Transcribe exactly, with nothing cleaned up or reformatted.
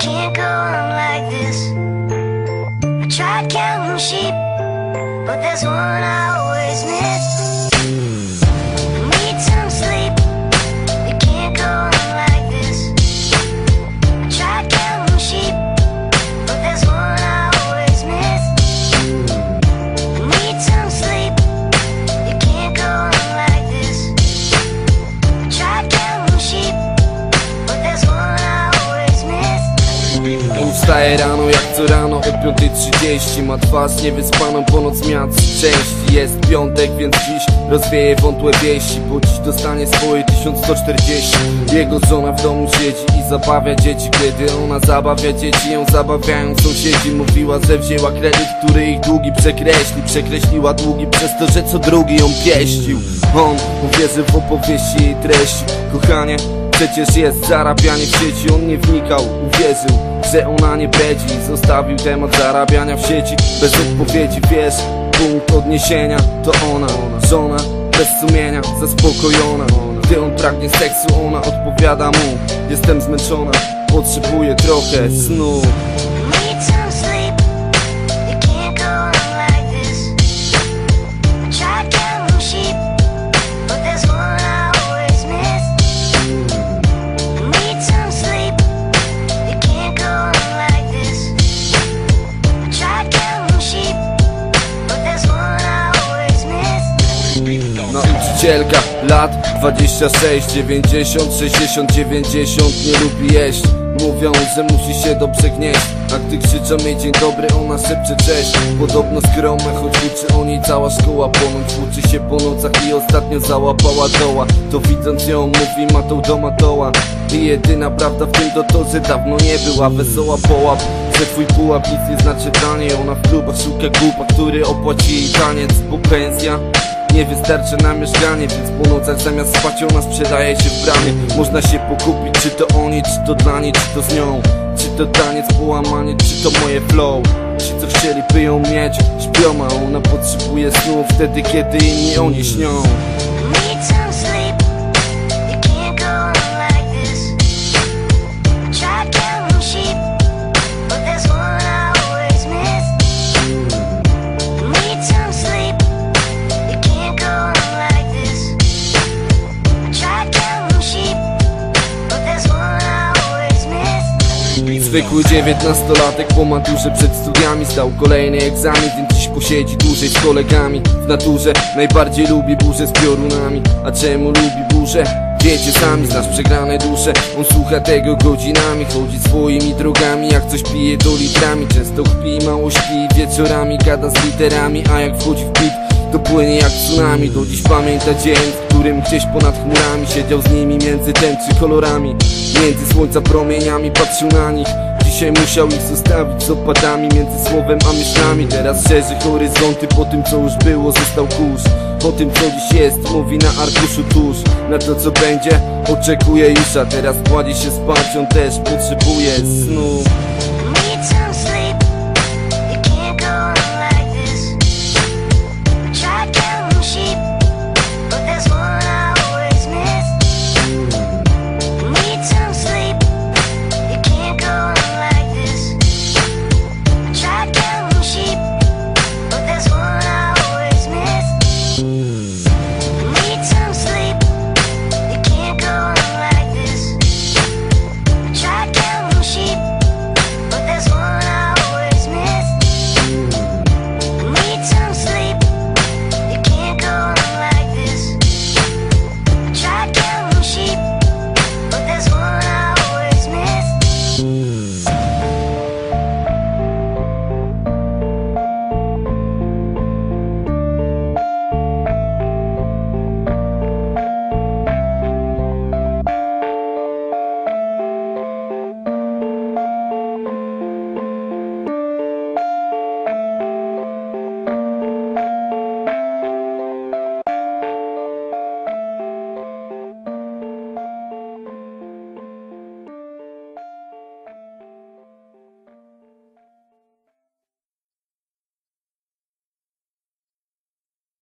can't go on like this. I tried counting sheep, but there's one I always miss. I need some sleep. You can't go on like this. I tried counting sheep, but there's one I always miss. I need some sleep. You can't go on like this. I tried counting sheep, but there's one I always miss. Wstaje rano jak co rano o piątej trzydzieści. Ma twarz niewyspaną, po noc miała trzy części. Jest piątek, więc dziś rozwieje wątłe wieści, bo dziś dostanie swoje tysiąc sto czterdzieści. Jego żona w domu siedzi i zabawia dzieci. Kiedy ona zabawia dzieci, ją zabawiają sąsiedzi. Mówiła, że wzięła kredyt, który ich długi przekreśli. Przekreśliła długi przez to, że co drugi ją pieścił. On uwierzył w opowieści jej treści. Kochanie, przecież jest zarabianie w sieci. On nie wnikał, uwierzył, że ona nie bedzi. Zostawił temat zarabiania w sieci bez odpowiedzi. Wiesz, punkt odniesienia to ona, żona bez sumienia, zaspokojona. Gdy on pragnie seksu, ona odpowiada mu: jestem zmęczona, potrzebuję trochę snu. Need some sleep. You can't go on like this. I tried counting sheep, but there's one I always miss. Need some sleep. You can't go on like this. I tried counting sheep, but there's one I always miss. Nauczycielka, lat dwadzieścia sześć, dziewięćdziesiąt, sześćdziesiąt, dziewięćdziesiąt. Nie lubi jeść, mówią, że musi się dobrze gnieść. A gdy krzyczą jej dzień dobry, ona szepcze cześć. Podobno skromna, choć uczy o niej cała szkoła. Ponoć uczy się po nocach i ostatnio załapała doła. To widząc ją mówi matą do matoła. I jedyna prawda w tym to to, że dawno nie była wesoła. Połap, że twój pułap nic nie znaczy dla niej. Ona w klubach szuka głupa, który opłaci jej taniec, bo pensja nie wystarczy na mieszkanie, więc po nocach zamiast spać ona sprzedaje się w bramie. Można się pokupić, czy to o niej, czy to dla niej, czy to z nią. Czy to taniec, połamanie, czy to moje flow. Ci co chcieliby ją mieć, śpią, a ona potrzebuje snu wtedy, kiedy inni o niej śnią. Need some sleep. You can't go on like this. I tried counting sheep, but there's one I always miss. Need some sleep. You can't go on like this. I tried counting sheep, but there's one I always miss. Zwykły dziewiętnastolatek po maturze przed studiami zdał kolejny egzamin, więc dziś posiedzi dłużej z kolegami. W naturze najbardziej lubi burzę z piorunami. A czemu lubi burzę? Wiecie sami, znasz przegrane dusze. On słucha tego godzinami, chodzi swoimi drogami. Jak coś pije to litrami, często kpi, mało śpi. Wieczorami gada z literami, a jak wchodzi w bit to płynie jak tsunami. Do dziś pamięta dzień, w którym gdzieś ponad chmurami siedział z nimi między tęczy kolorami. Między słońca promieniami patrzył na nich. Dzisiaj musiał ich zostawić z opadami między słowem a myślami. Teraz szerzy horyzonty, po tym co już było został kurz. Po tym co dziś jest, mówi na arkuszu tuż. Na to co będzie, oczekuje już, a teraz kładzie się spać, on też potrzebuje snu.